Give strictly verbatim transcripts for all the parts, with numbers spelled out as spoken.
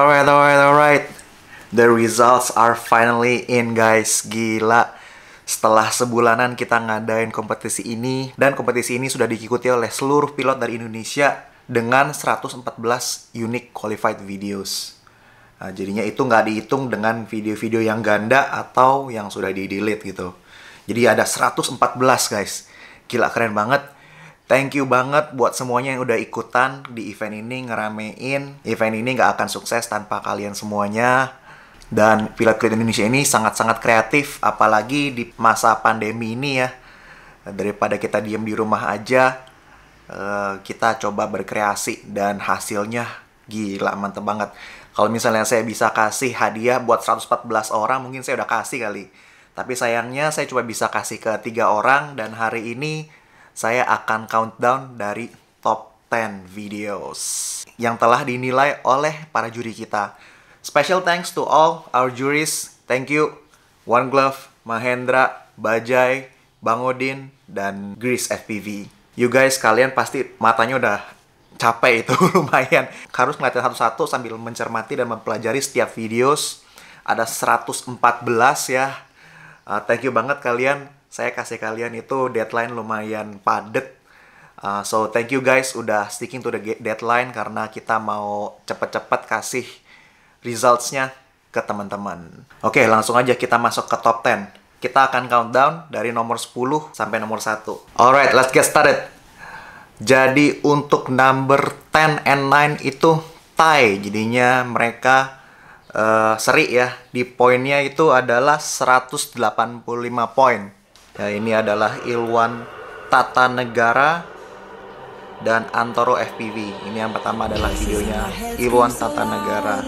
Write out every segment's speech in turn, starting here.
Alright, alright, alright. The results are finally in, guys. Gila. Setelah sebulanan kita ngadain kompetisi ini, dan kompetisi ini sudah diikuti oleh seluruh pilot dari Indonesia dengan seratus empat belas unique qualified videos. Nah, jadinya itu nggak dihitung dengan video-video yang ganda atau yang sudah di-delete gitu. Jadi ada seratus empat belas, guys. Gila, keren banget. Thank you banget buat semuanya yang udah ikutan di event ini, ngeramein. Event ini nggak akan sukses tanpa kalian semuanya. Dan pilot-pilot Indonesia ini sangat-sangat kreatif, apalagi di masa pandemi ini ya. Daripada kita diem di rumah aja, kita coba berkreasi dan hasilnya gila, mantep banget. Kalau misalnya saya bisa kasih hadiah buat seratus empat belas orang, mungkin saya udah kasih kali. Tapi sayangnya saya cuma bisa kasih ke tiga orang, dan hari ini saya akan countdown dari top sepuluh videos yang telah dinilai oleh para juri kita. Special thanks to all our juries. Thank you One Glove, Mahendra, Bajai, Bang Odin, dan Gris F P V. You guys, kalian pasti matanya udah capek itu lumayan. Harus ngeliatin satu-satu sambil mencermati dan mempelajari setiap videos. Ada seratus empat belas ya. Uh, thank you banget kalian. Saya kasih kalian itu deadline lumayan padet. Uh, so thank you guys udah sticking to the deadline karena kita mau cepet-cepet kasih results-nya ke teman-teman. Oke, langsung aja kita masuk ke top sepuluh. Kita akan countdown dari nomor sepuluh sampai nomor satu. Alright, let's get started. Jadi untuk number sepuluh and nine itu tie. Jadinya mereka uh, seri ya. Di poinnya itu adalah seratus delapan puluh lima poin. Ya, ini adalah Ilwan Tatanegara dan Antoro F P V. Ini yang pertama adalah videonya Ilwan Tatanegara.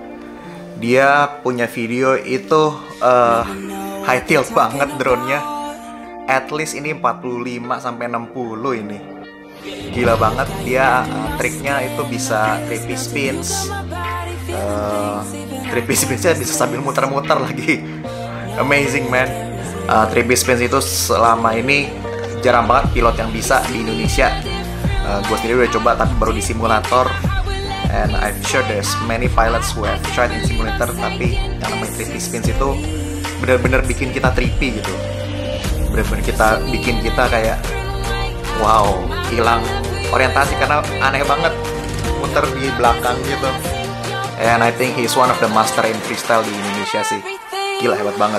Dia punya video itu uh, high tilt banget drone-nya. At least ini empat puluh lima sampai enam puluh ini. Gila banget. Dia uh, triknya itu bisa three piece spins. Uh, three piece spins-nya bisa sambil muter-muter lagi. Amazing, man. Uh, three piece spins itu selama ini jarang banget pilot yang bisa di Indonesia. Uh, gue sendiri udah coba tapi baru di simulator. And I'm sure there's many pilots who have tried in simulator, tapi yang namanya three piece spins itu benar-benar bikin kita trippy gitu. Benar-benar kita bikin kita kayak wow, hilang orientasi karena aneh banget muter di belakang gitu. And I think he's one of the master in freestyle di Indonesia sih. Gila, hebat banget.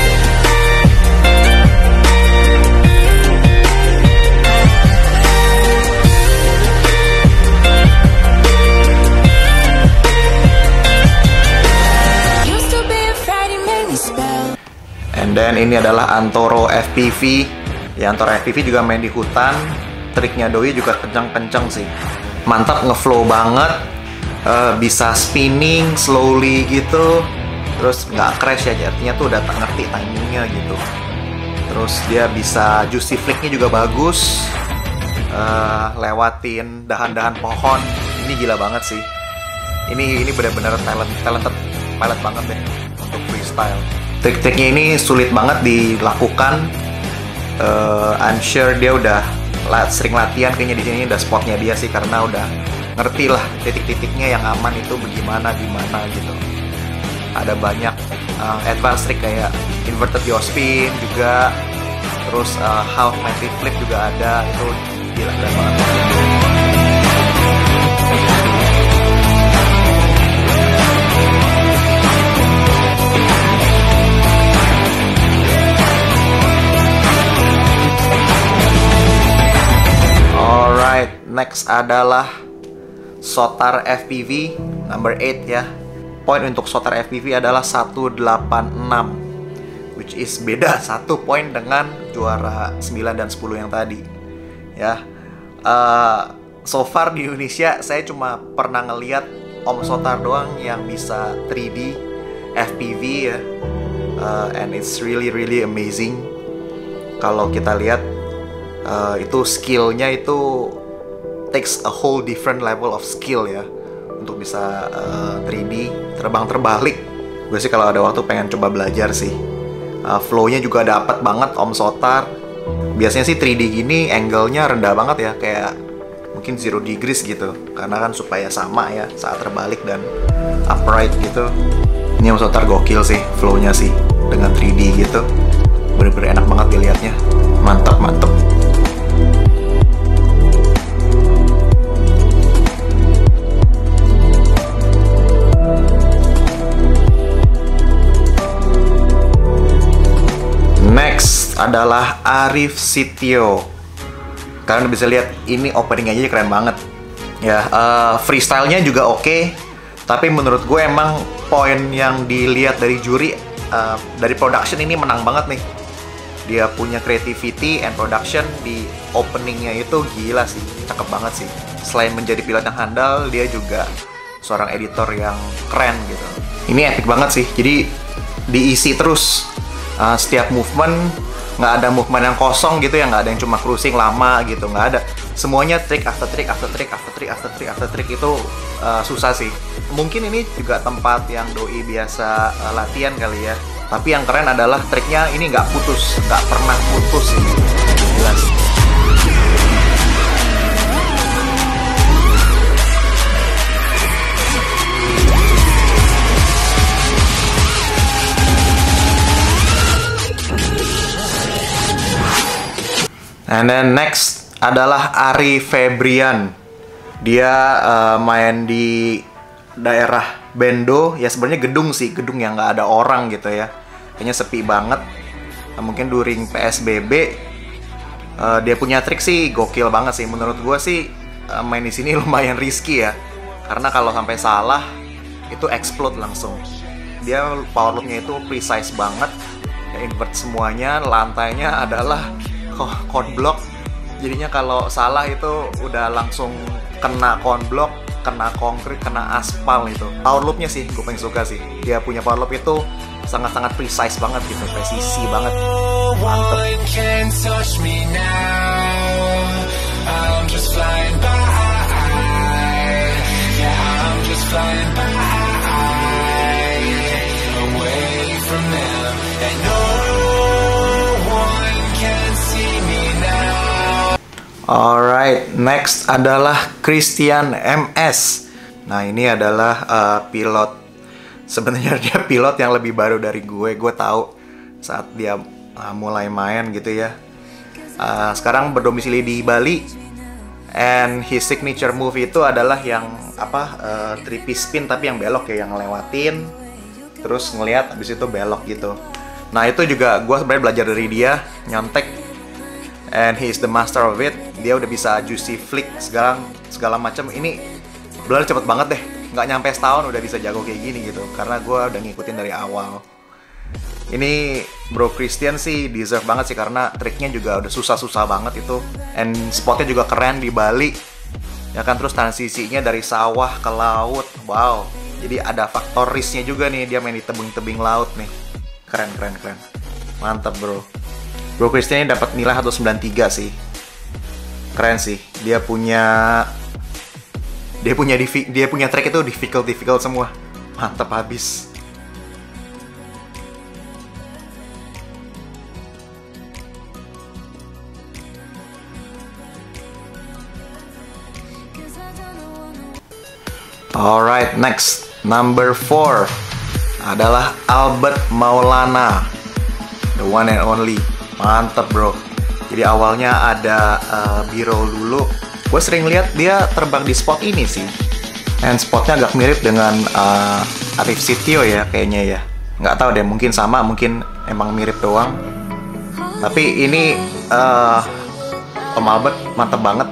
And then ini adalah Antoro F P V. Ya, Antoro F P V juga main di hutan. Triknya doi juga kencang-kencang sih. Mantap, ngeflow banget. Uh, bisa spinning slowly gitu. Terus nggak crash ya, artinya tuh udah tak ngerti timingnya gitu. Terus dia bisa juicy flick-nya juga bagus. Uh, lewatin dahan-dahan pohon. Ini gila banget sih. Ini ini benar-benar talent talented pilot banget deh untuk freestyle. Trik-triknya ini sulit banget dilakukan. Uh, I'm sure dia udah la sering latihan kayaknya di sini, udah spotnya dia sih karena udah ngerti lah titik-titiknya yang aman itu bagaimana gimana gitu. Ada banyak uh, advanced trick kayak inverted yaw spin juga, terus uh, half ninety flip juga ada. Itu gila keren banget. Alright, next adalah Sotar F P V number eight ya. Poin untuk Sotar F P V adalah seratus delapan puluh enam, which is beda satu poin dengan juara sembilan dan sepuluh yang tadi. Ya, uh, so far di Indonesia saya cuma pernah ngeliat Om Sotar doang yang bisa three D F P V ya, uh, and it's really really amazing. Kalau kita lihat uh, itu skillnya itu takes a whole different level of skill ya untuk bisa uh, three D terbang terbalik. Gue sih kalau ada waktu pengen coba belajar sih. Uh, flow-nya juga dapet banget Om Sotar. Biasanya sih three D gini angle-nya rendah banget ya, kayak mungkin zero degrees gitu, karena kan supaya sama ya saat terbalik dan upright gitu. Ini Yamaha Sotar gokil sih, flow-nya sih dengan three D gitu, bener-bener enak banget dilihatnya, mantap mantap. Next adalah Arif Sitio. Kalian bisa lihat ini opening aja keren banget. Ya, uh, freestyle-nya juga oke. Okay, tapi menurut gue emang poin yang dilihat dari juri, uh, dari production ini menang banget nih. Dia punya creativity and production di openingnya itu gila sih, cakep banget sih. Selain menjadi pilot yang handal, dia juga seorang editor yang keren gitu. Ini epic banget sih. Jadi diisi terus. Uh, setiap movement, nggak ada movement yang kosong gitu ya, nggak ada yang cuma cruising lama gitu, nggak ada. Semuanya trick after trick after trick after trick after trick after trick itu uh, susah sih. Mungkin ini juga tempat yang doi biasa uh, latihan kali ya. Tapi yang keren adalah triknya ini nggak putus, nggak pernah putus ini. Jelas. And then next adalah Ari Febrian. Dia uh, main di daerah Bendo, ya sebenarnya gedung sih, gedung yang nggak ada orang gitu ya. Kayaknya sepi banget. Nah, mungkin during P S B B uh, dia punya trik sih gokil banget sih. Menurut gue sih uh, main di sini lumayan risky ya. Karena kalau sampai salah itu explode langsung. Dia power loop-nya itu precise banget. Ya, invert semuanya, lantainya adalah cone block, jadinya kalau salah itu udah langsung kena cone block, kena konkrit, kena aspal itu. Power loop-nya sih gue paling suka sih. Dia punya power loop itu sangat-sangat precise banget gitu, presisi banget. Mantep. Alright, next adalah Christian M S. Nah, ini adalah uh, pilot. Sebenarnya dia pilot yang lebih baru dari gue. Gue tahu saat dia uh, mulai main gitu ya. Uh, sekarang berdomisili di Bali. And his signature move itu adalah yang apa? Uh, three piece spin tapi yang belok ya, yang ngelewatin terus ngelihat habis itu belok gitu. Nah, itu juga gue sebenarnya belajar dari dia, nyontek. And he is the master of it. Dia udah bisa juicy flick segala segala macam. Ini benar cepet banget deh. Nggak nyampe setahun udah bisa jago kayak gini gitu. Karena gue udah ngikutin dari awal. Ini Bro Christian sih deserve banget sih, karena triknya juga udah susah-susah banget itu. And spotnya juga keren di Bali. Ya kan, terus transisinya dari sawah ke laut. Wow. Jadi ada faktor risknya juga nih, dia main di tebing-tebing laut nih. Keren keren keren. Mantap bro. Bro Christian ini dapat nilai seratus sembilan puluh tiga sih. Keren sih. Dia punya dia punya dia punya track itu difficult difficult semua. Mantap habis. Alright, next number four adalah Albert Maulana, the one and only. Mantap bro. Jadi awalnya ada uh, B-roll dulu. Gue sering lihat dia terbang di spot ini sih. And spotnya agak mirip dengan uh, Arif Sitio ya kayaknya ya. Nggak tahu deh, mungkin sama, mungkin emang mirip doang. Tapi ini uh, Om Albert mantap banget.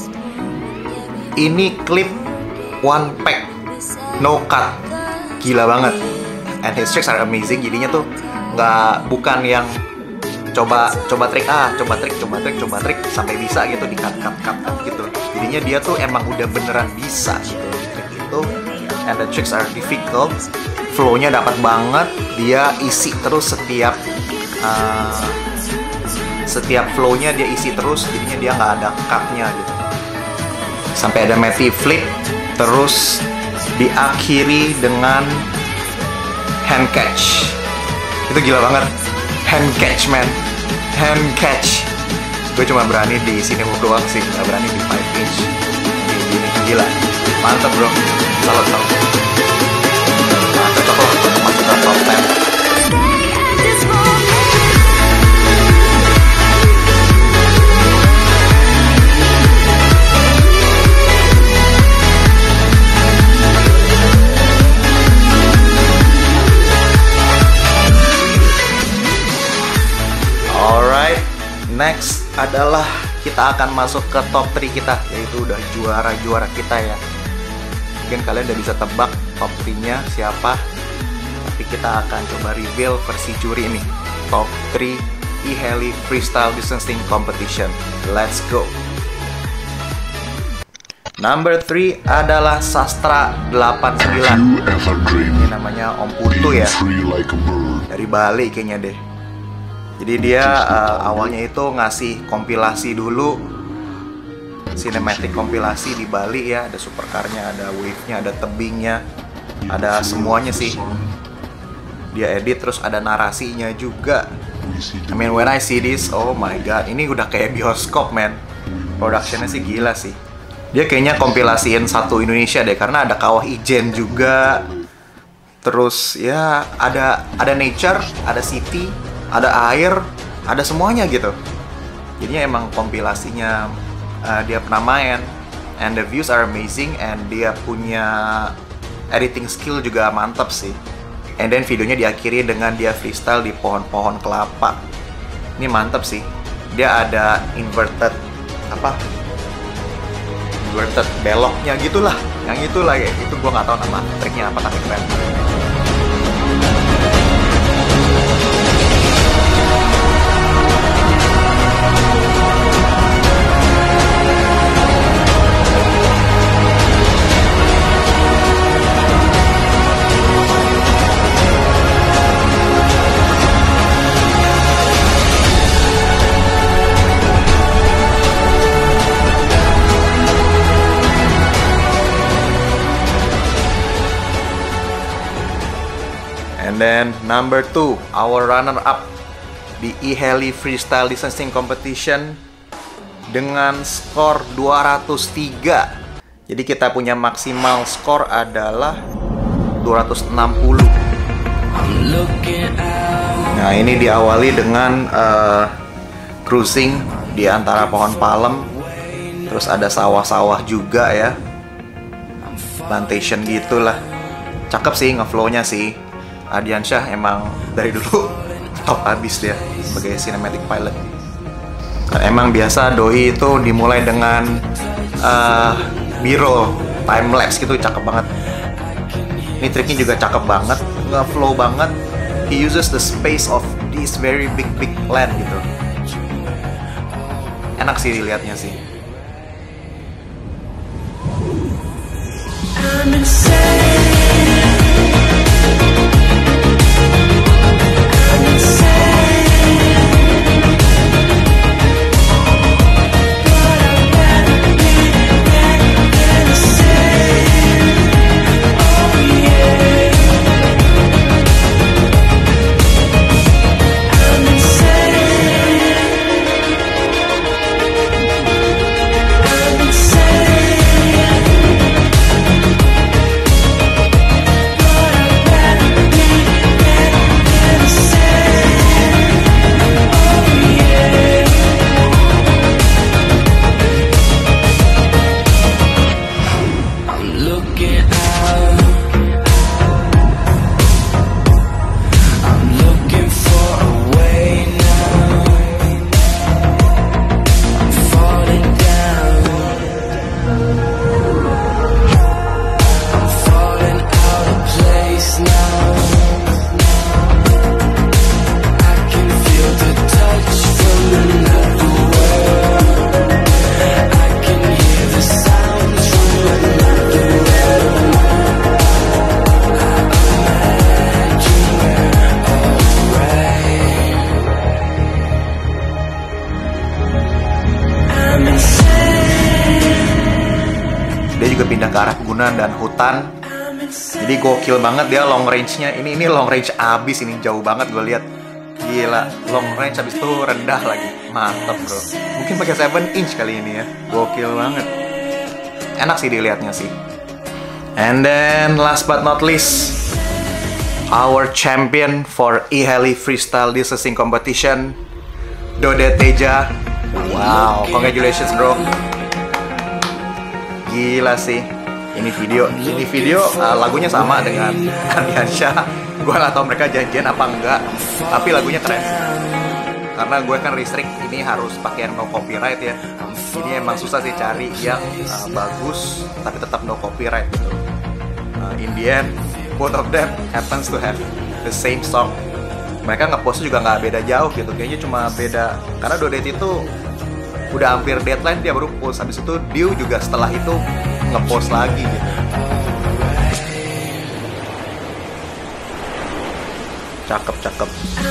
Ini klip one pack, no cut, gila banget. And his tricks are amazing. Jadinya tuh nggak, bukan yang coba coba trik A, coba trik, coba trik, coba trik sampai bisa gitu di cut cut cut cut gitu. Jadinya dia tuh emang udah beneran bisa gitu di trik itu. And the tricks are difficult. Flow-nya dapat banget. Dia isi terus setiap uh, setiap flow-nya dia isi terus. Jadinya dia nggak ada cut-nya gitu. Sampai ada Matty flip, terus diakhiri dengan hand catch. Itu gila banget. Hand catch man, hand catch. Gue cuma berani di sini doang sih, nggak berani di five inch. Gila, mantep bro. Salut, salut. Nah, cocok lah untuk masuk ke top sepuluh. Alright, next adalah kita akan masuk ke top tiga kita, yaitu udah juara-juara kita ya. Mungkin kalian udah bisa tebak top tiga-nya siapa, tapi kita akan coba reveal versi juri ini. Top tiga E-Heli Freestyle Distancing Competition. Let's go. Number tiga adalah Sastra delapan sembilan. Ini namanya Om Putu ya, dari Bali kayaknya deh. Jadi dia uh, awalnya itu ngasih kompilasi dulu, cinematic kompilasi di Bali ya. Ada supercarnya, ada wave-nya, ada tebingnya, ada semuanya sih. Dia edit, terus ada narasinya juga. I mean when I see this, oh my god, ini udah kayak bioskop man. Productionnya sih gila sih. Dia kayaknya kompilasiin satu Indonesia deh, karena ada Kawah Ijen juga. Terus ya ada ada nature, ada city, ada air, ada semuanya gitu. Jadinya emang kompilasinya uh, dia pernah main, and the views are amazing, and dia punya editing skill juga mantap sih. And then videonya diakhiri dengan dia freestyle di pohon-pohon kelapa. Ini mantap sih. Dia ada inverted apa? Inverted beloknya gitulah, yang itulah ya. Itu gua nggak tahu nama triknya apa, tapi keren. And then number two, our runner-up di E-Heli Freestyle Distancing Competition dengan skor dua ratus tiga. Jadi kita punya maksimal skor adalah dua ratus enam puluh. Nah ini diawali dengan uh, cruising di antara pohon palem. Terus ada sawah-sawah juga ya, plantation gitulah. Cakep sih ngeflow-nya sih. Ardiansyah emang dari dulu top abis dia sebagai cinematic pilot. Karena emang biasa doi itu dimulai dengan uh, B-roll, time lapse gitu, cakep banget. Ini triknya juga cakep banget, nge-flow banget. He uses the space of this very big big land gitu. Enak sih dilihatnya sih. I'm insane. Dia juga pindah ke arah pegunungan dan hutan. Jadi gokil banget dia long range-nya. Ini ini long range abis, ini jauh banget gue lihat. Gila, long range abis itu rendah lagi. Mantap bro. Mungkin pakai seven inch kali ini ya. Gokil banget. enak sih dilihatnya sih. And then last but not least, our champion for E-Heli Freestyle Distancing Competition, Dode Teja. Wow, congratulations bro. Gila sih. Ini video, ini video uh, lagunya sama dengan Ardiansyah. Gue gak tau mereka janjian apa enggak, tapi lagunya keren. Karena gue kan restrict, ini harus pakai yang no copyright ya. Ini emang susah sih cari yang uh, bagus, tapi tetap no copyright gitu. Uh, in the end, both of them happens to have the same song. Mereka nge-postnya juga nggak beda jauh gitu, kayaknya cuma beda. Karena Dodet itu udah hampir deadline dia baru post, habis itu Diu juga setelah itu nge-post lagi gitu. Cakep, cakep.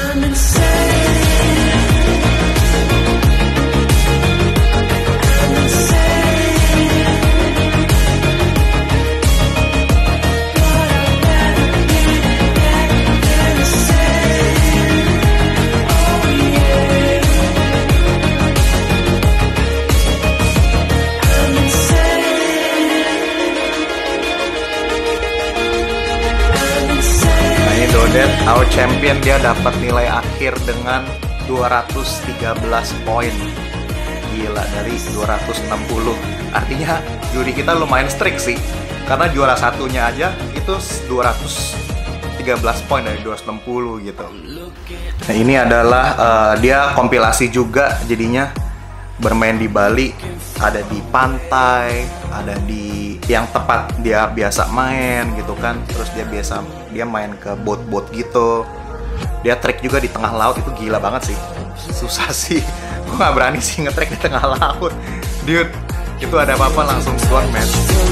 Dodet, our champion, dia dapat nilai akhir dengan dua ratus tiga belas poin. Gila, dari dua ratus enam puluh. Artinya juri kita lumayan strict sih. Karena juara satunya aja itu dua ratus tiga belas poin dari dua ratus enam puluh gitu. Nah, ini adalah uh, dia kompilasi juga jadinya, bermain di Bali, ada di pantai, ada di yang tempat dia biasa main gitu kan. Terus dia biasa dia main ke boat-boat gitu. Dia trek juga di tengah laut, itu gila banget sih. Susah sih, gue gak berani sih nge-trek di tengah laut. Dude, itu ada apa-apa langsung gone man.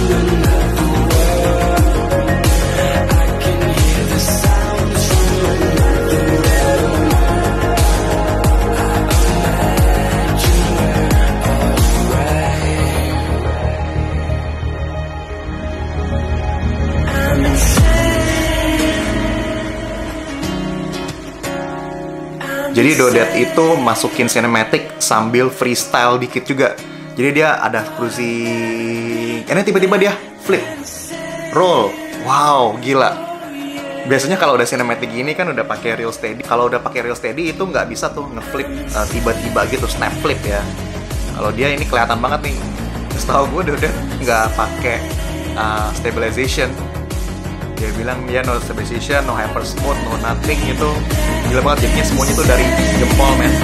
Jadi Dodet itu masukin cinematic sambil freestyle dikit juga. Jadi dia ada cruising, ini tiba-tiba dia flip, roll. Wow, gila. Biasanya kalau udah cinematic gini kan udah pakai real steady. Kalau udah pakai real steady itu nggak bisa tuh ngeflip uh, tiba-tiba gitu, snap flip ya. Kalau dia ini kelihatan banget nih. Setahu gue Dodet nggak pakai uh, stabilization. Dia bilang dia no stabilization, no hyper smooth, no nothing gitu. Gila banget, jadinya semuanya tuh dari jempol men.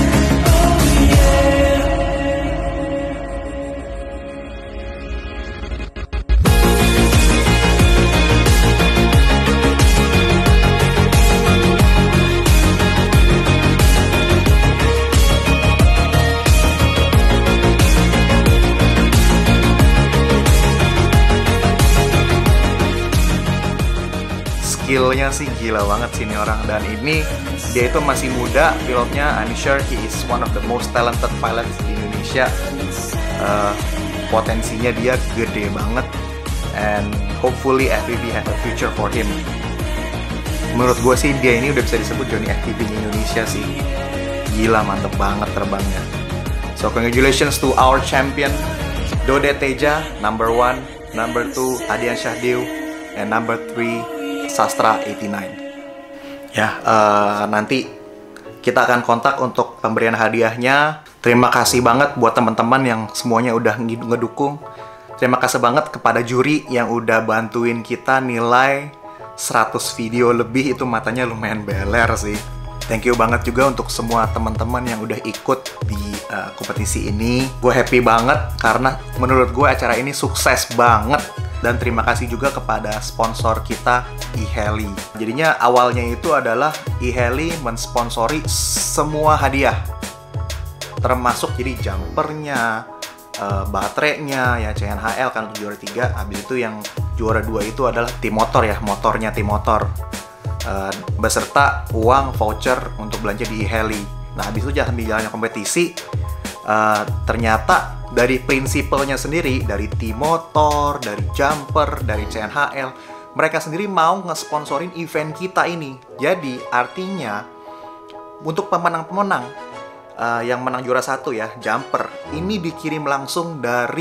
Skillnya sih gila banget sih ini orang. Dan ini dia itu masih muda pilotnya. I'm sure he is one of the most talented pilots di Indonesia. uh, Potensinya dia gede banget. And hopefully F P V have a future for him. Menurut gue sih dia ini udah bisa disebut Johnny F P V di Indonesia sih. Gila, mantep banget terbangnya. So congratulations to our champion Dode Teja, number one. Number two Ardiansyah Diu. And number three Sastra delapan puluh sembilan. Ya, uh, nanti kita akan kontak untuk pemberian hadiahnya. Terima kasih banget buat teman-teman yang semuanya udah ngedukung. Terima kasih banget kepada juri yang udah bantuin kita nilai seratus video lebih. Itu matanya lumayan beler sih. Thank you banget juga untuk semua teman-teman yang udah ikut di uh, kompetisi ini. Gue happy banget karena menurut gue acara ini sukses banget. Dan terima kasih juga kepada sponsor kita, E-Heli. Jadinya awalnya itu adalah E-Heli mensponsori semua hadiah. Termasuk jadi jumpernya, uh, baterainya, ya C N H L kan untuk juara tiga. Habis itu yang juara dua itu adalah tim motor ya, motornya tim motor. Uh, beserta uang voucher untuk belanja di E-Heli. Nah habis itu di jalannya kompetisi, uh, ternyata dari prinsipalnya sendiri, dari tim motor, dari jumper, dari C N H L, mereka sendiri mau nge-sponsorin event kita ini. Jadi artinya untuk pemenang-pemenang uh, yang menang juara satu ya, jumper, ini dikirim langsung dari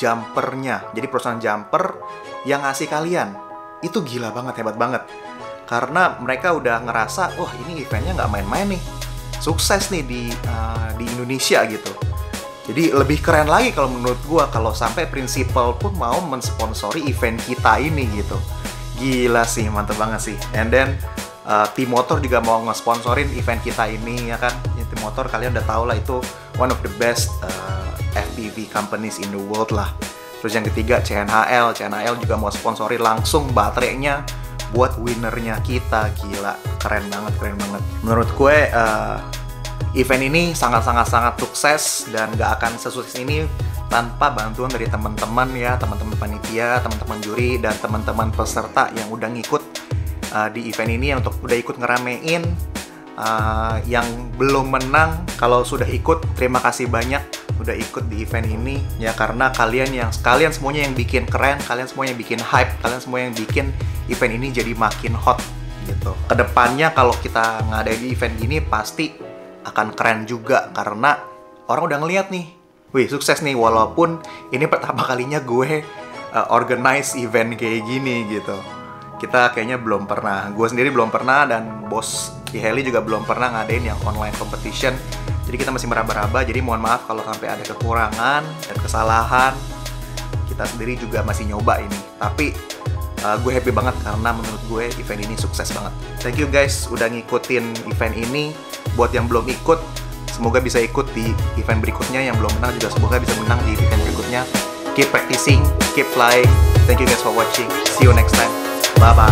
jumpernya. Jadi perusahaan jumper yang ngasih kalian. Itu gila banget, hebat banget. Karena mereka udah ngerasa, wah ini eventnya nggak main-main nih. Sukses nih di uh, di Indonesia gitu. Jadi lebih keren lagi kalau menurut gua kalau sampai Principal pun mau mensponsori event kita ini gitu. Gila sih, mantep banget sih. And then uh, T-Motor juga mau nge-sponsorin event kita ini ya kan. Ya, T-Motor kalian udah tau lah itu one of the best uh, F P V companies in the world lah. Terus yang ketiga C N H L, C N H L juga mau sponsori langsung baterainya buat winnernya kita. Gila, keren banget, keren banget. Menurut gue uh, event ini sangat-sangat-sangat sukses dan gak akan sesukses ini tanpa bantuan dari teman-teman ya, teman-teman panitia, teman-teman juri, dan teman-teman peserta yang udah ngikut uh, di event ini untuk udah ikut ngeramein. Uh, yang belum menang, kalau sudah ikut terima kasih banyak udah ikut di event ini ya, karena kalian yang kalian semuanya yang bikin keren, kalian semua yang bikin hype, kalian semua yang bikin event ini jadi makin hot gitu. Kedepannya kalau kita ngadain event gini pasti akan keren juga karena orang udah ngeliat nih, wih sukses nih, walaupun ini pertama kalinya gue uh, organize event kayak gini gitu. Kita kayaknya belum pernah, gue sendiri belum pernah, dan bos Ki Heli juga belum pernah ngadain yang online competition. Jadi kita masih meraba-raba, jadi mohon maaf kalau sampai ada kekurangan dan kesalahan. Kita sendiri juga masih nyoba ini, tapi uh, gue happy banget karena menurut gue event ini sukses banget. Thank you guys udah ngikutin event ini. Buat yang belum ikut, semoga bisa ikut di event berikutnya. Yang belum menang juga semoga bisa menang di event berikutnya. Keep practicing, keep flying. Thank you guys for watching. See you next time. Bye-bye.